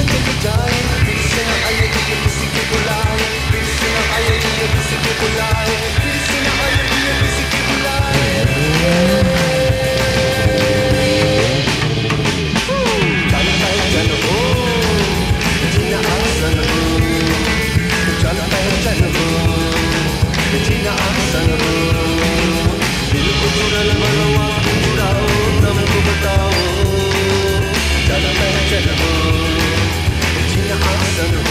लेके जाए, फिर से न आएगी ये किसी की बुलाए, फिर से न आएगी ये किसी की बुलाए, फिर से न आएगी ये किसी की बुलाए। चल हो जीना आसान हो, चल पहचान हो जीना आसान हो, दिल को चुरा लो आप चुराओ तब को बताओ, चल पहचान हो जीना आसान हो।